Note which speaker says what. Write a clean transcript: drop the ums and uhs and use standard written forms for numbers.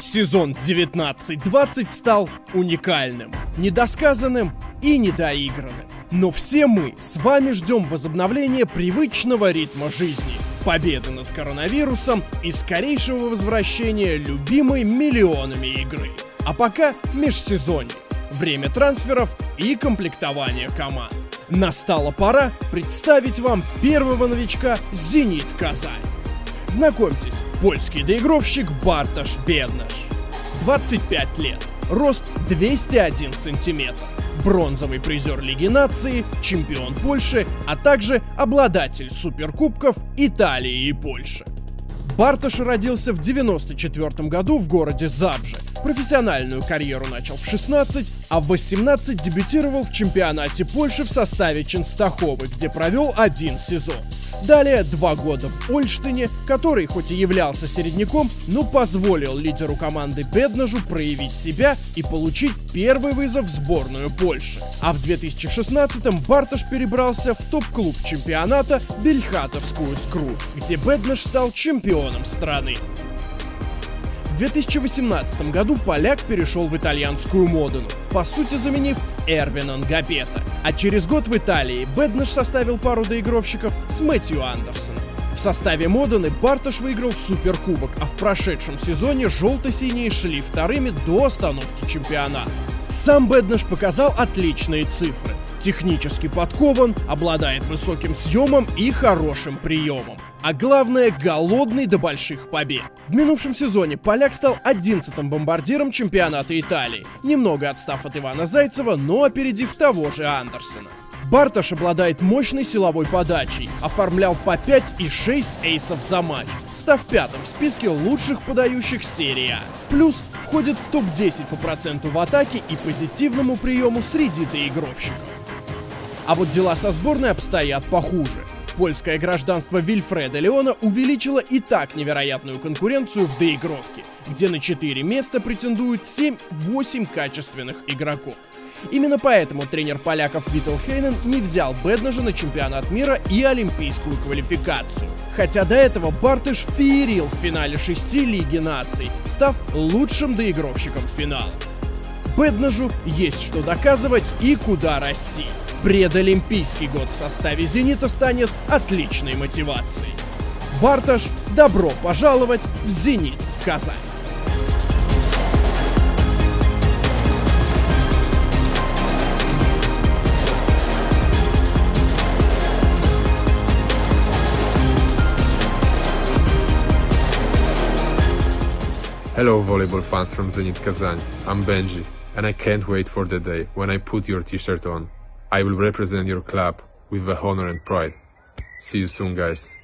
Speaker 1: Сезон 19-20 стал уникальным, недосказанным и недоигранным. Но все мы с вами ждем возобновления привычного ритма жизни, победы над коронавирусом и скорейшего возвращения любимой миллионами игры. А пока межсезонье, время трансферов и комплектования команд. Настала пора представить вам первого новичка «Зенит Казань». Знакомьтесь, польский доигровщик Бартош Беднаш. 25 лет, рост 201 сантиметр, бронзовый призер Лиги Наций, чемпион Польши, а также обладатель суперкубков Италии и Польши. Бартош родился в 1994 году в городе Забже. Профессиональную карьеру начал в 16, а в 18 дебютировал в чемпионате Польши в составе Ченстаховы, где провел один сезон. Далее 2 года в Ольштине, который хоть и являлся середняком, но позволил лидеру команды Беднажу проявить себя и получить первый вызов в сборную Польши. А в 2016-м Бартош перебрался в топ-клуб чемпионата Бельхатовскую Скру, где Беднаш стал чемпионом страны. В 2018 году поляк перешел в итальянскую Модену, по сути заменив Эрвина Нгапета. А через год в Италии Беднаш составил пару доигровщиков с Мэтью Андерсоном. В составе Модены Бартош выиграл суперкубок, а в прошедшем сезоне желто-синие шли вторыми до остановки чемпионата. Сам Беднаш показал отличные цифры. Технически подкован, обладает высоким съемом и хорошим приемом. А главное, голодный до больших побед. В минувшем сезоне поляк стал 11-м бомбардиром чемпионата Италии, немного отстав от Ивана Зайцева, но опередив того же Андерсона. Бартош обладает мощной силовой подачей, оформлял по 5 и 6 эйсов за матч, став 5-м в списке лучших подающих серии А. Плюс входит в топ-10 по проценту в атаке и позитивному приему среди доигровщиков. А вот дела со сборной обстоят похуже. Польское гражданство Вильфреда Леона увеличило и так невероятную конкуренцию в доигровке, где на 4 места претендуют 7-8 качественных игроков. Именно поэтому тренер поляков Витал Хейнен не взял Беднажа на чемпионат мира и олимпийскую квалификацию. Хотя до этого Бартош феерил в финале 6 Лиги Наций, став лучшим доигровщиком финала. Беднажу есть что доказывать и куда расти. Предолимпийский год в составе «Зенита» станет отличной мотивацией. Бартош, добро пожаловать в «Зенит Казань».
Speaker 2: Hello volleyball fans from Zenit Kazan, I'm Benji, and I can't wait for the day when I put your t-shirt on. I will represent your club with the honor and pride. See you soon, guys.